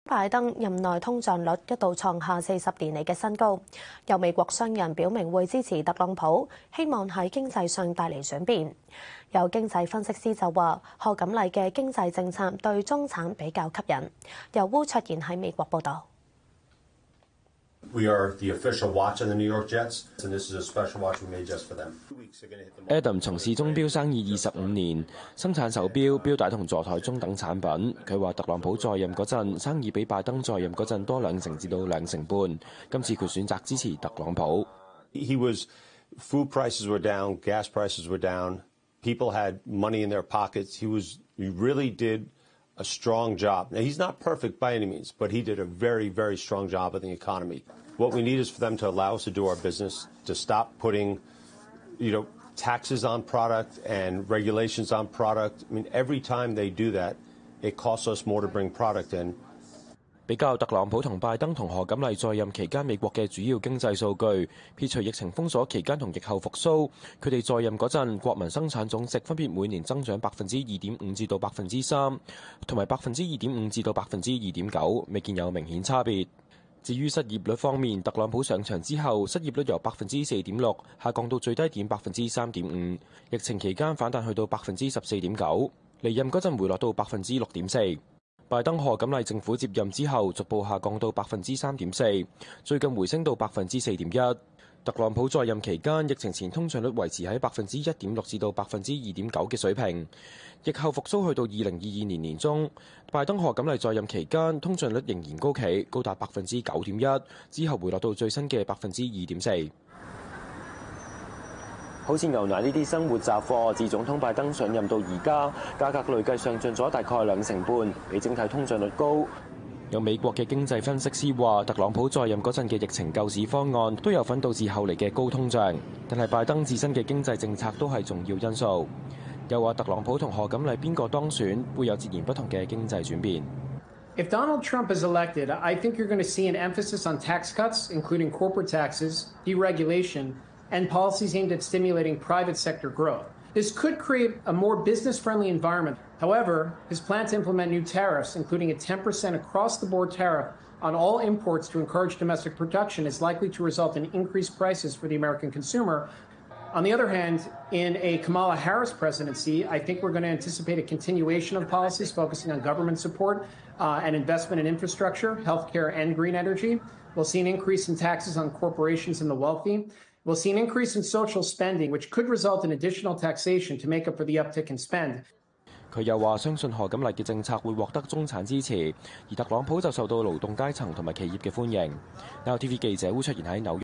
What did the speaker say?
拜登任內通脹率一度創下40年嚟嘅新高，有美國商人表明會支持特朗普，希望喺經濟上帶嚟轉變。有經濟分析師就話，賀錦麗嘅經濟政策對中產比較吸引。由烏卓賢喺美國報導。 We are the official watch of the New York Jets, and this is a special watch we made just for them. Adam 從事鐘錶生意25年，生產手錶、錶帶同座台鐘等產品。佢話特朗普在任嗰陣，生意比拜登在任嗰陣多2成至到2成半。今次佢選擇支持特朗普。 Food prices were down, gas prices were down, people had money in their pockets. He really did a strong job. Now, he's not perfect by any means, but he did a very, very strong job of the economy. What we need is for them to allow us to do our business, to stop putting, taxes on product and regulations on product. I mean, every time they do that, it costs us more to bring product in. 比較特朗普同拜登同賀錦麗在任期間美國嘅主要經濟數據，撇除疫情封鎖期間同疫後復甦，佢哋在任嗰陣國民生產總值分別每年增長2.5%至到3%，同埋2.5%至到2.9%，未見有明顯差別。至於失業率方面，特朗普上場之後，失業率由4.6%下降到最低點3.5%，疫情期間反彈去到14.9%，離任嗰陣回落到6.4%。拜登賀錦麗政府接任之後，逐步下降到3.4%，最近回升到4.1%。特朗普在任期間，疫情前通脹率維持喺1.6%至到2.9%嘅水平，疫後復甦去到2022年年中。拜登賀錦麗在任期間，通脹率仍然高企，高達9.1%，之後回落到最新嘅2.4%。好似牛奶呢啲生活雜貨，自總統拜登上任到而家，價格累計上漲咗大概2成半，比整體通脹率高。有美國嘅經濟分析師話，特朗普在任嗰陣嘅疫情救市方案都有份導致後嚟嘅高通脹，但係拜登自身嘅經濟政策都係重要因素。又話特朗普同賀錦麗邊個當選，會有截然不同嘅經濟轉變。 If Donald Trump is elected, I think you're going to see an emphasis on tax cuts, including corporate taxes, deregulation, and policies aimed at stimulating private sector growth. This could create a more business-friendly environment. However, his plan to implement new tariffs, including a 10% across-the-board tariff on all imports to encourage domestic production, is likely to result in increased prices for the American consumer. On the other hand, in a Kamala Harris presidency, I think we're going to anticipate a continuation of policies focusing on government support and investment in infrastructure, healthcare, and green energy. We'll see an increase in taxes on corporations and the wealthy. We'll see an increase in social spending, which could result in additional taxation to make up for the uptick in spend. 佢又話相信賀錦麗嘅政策會獲得中產支持，而特朗普就受到勞動階層同埋企業嘅歡迎。NTV 記者烏卓賢喺紐約